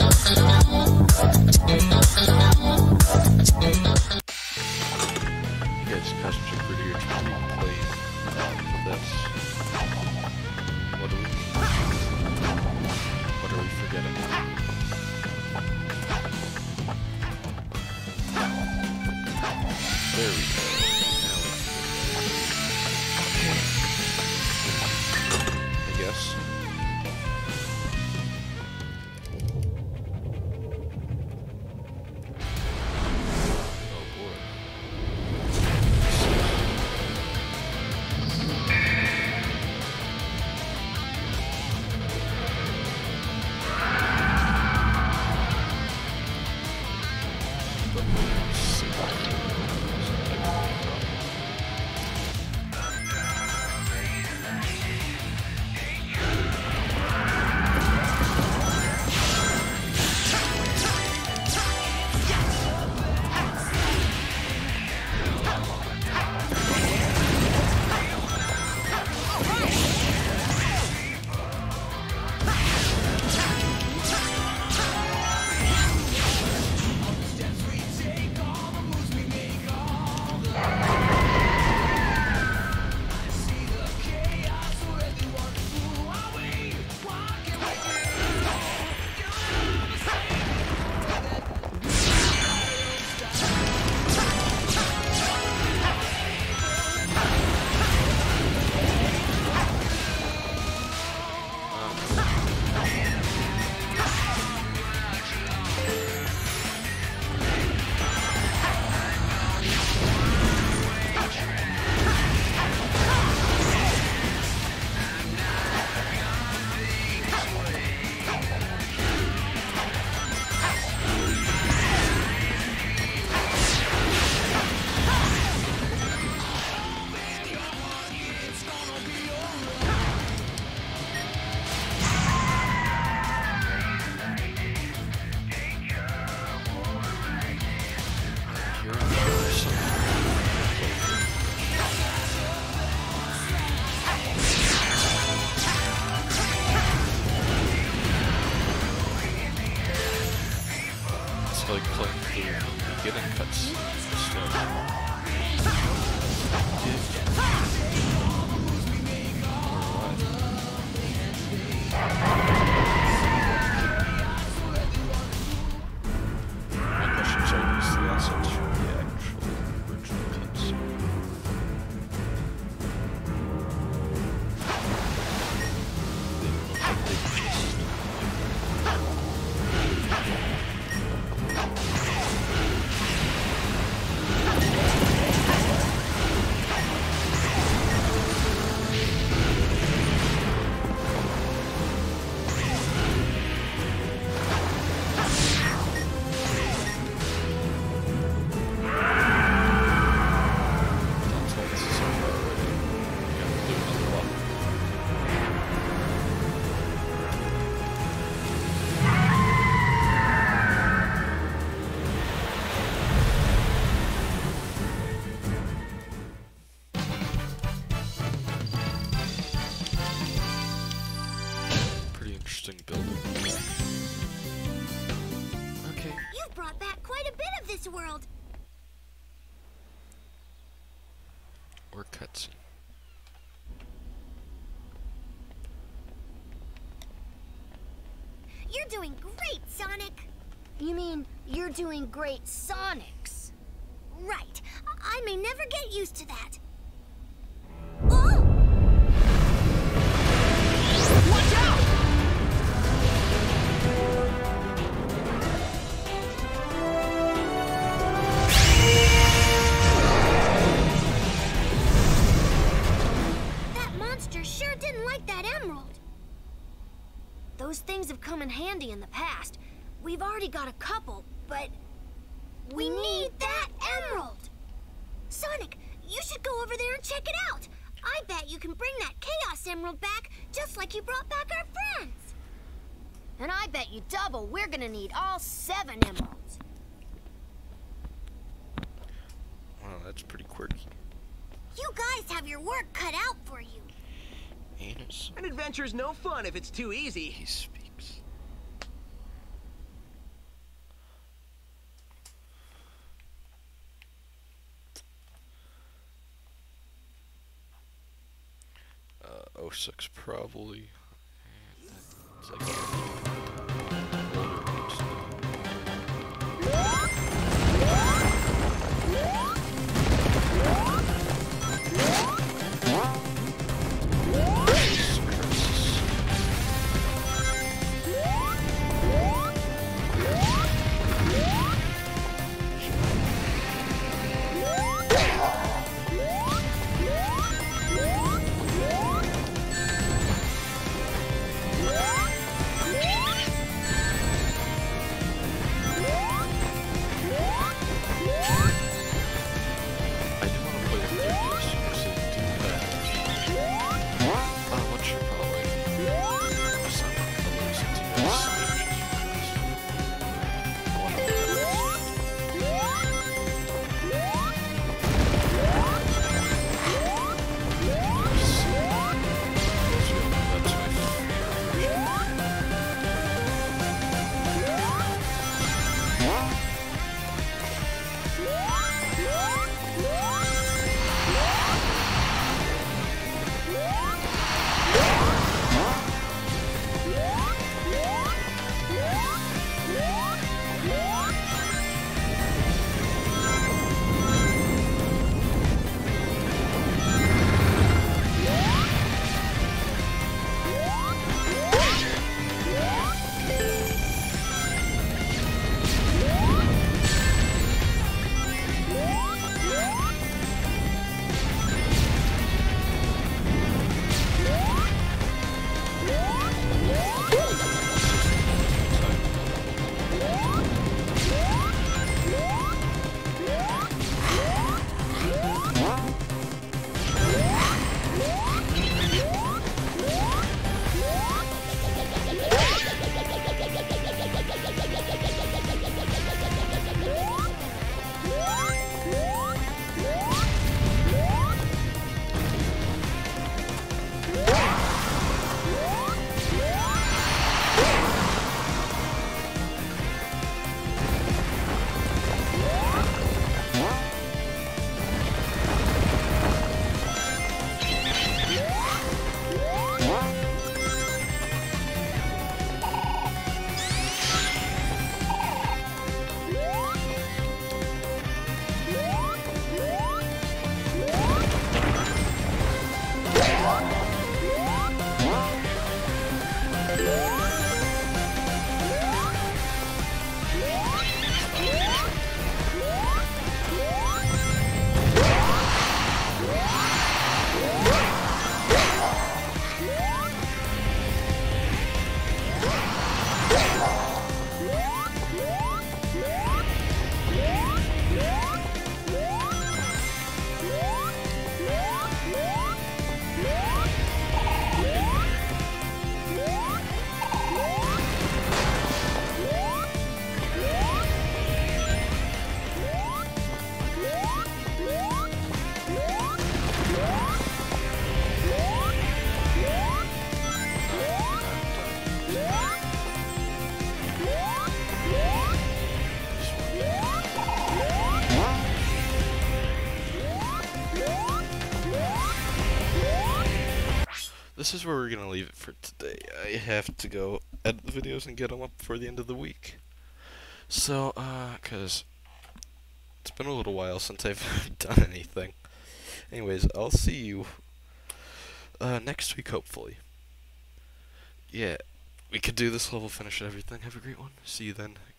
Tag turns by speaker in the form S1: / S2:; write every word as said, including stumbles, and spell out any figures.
S1: Yes, passenger prettier to plane uh, for this. What do we What are we forgetting? There we go. I guess. Like playing through the beginning cuts stuff. My questions are, is the assets from the actual original cuts? They look like they just... building. Okay.
S2: You've brought back quite a bit of this world.
S1: Or cutscene.
S2: You're doing great, Sonic. You mean you're doing great, Sonics? Right. I may never get used to that. Oh! Watch out! That monster sure didn't like that emerald. Those things have come in handy in the past. We've already got a couple, but we need that emerald! Sonic, you should go over there and check it out. I bet you can bring that Chaos Emerald back just like you brought back our friends. And I bet you double we're gonna need all seven emeralds.
S1: Wow, that's pretty quirky.
S2: You guys have your work cut out for you.
S1: Anus.
S3: An adventure's no fun if it's too easy.
S1: He speaks. oh six probably. It's like older games now. This is where we're gonna leave it for today. I have to go edit the videos and get them up before the end of the week. So, uh, cause it's been a little while since I've done anything. Anyways, I'll see you uh, next week, hopefully. Yeah, we could do this level, finish everything. Have a great one. See you then.